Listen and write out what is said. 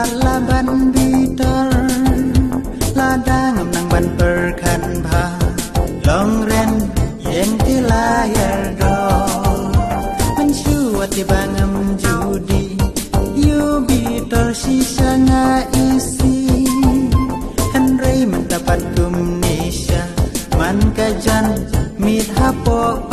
laban bitor ladang nang ban perkan bha long ren yen ti layar do mencuat di bangam judi you bitor sisa nga isi mendapat kumnisya man kajan mit hapok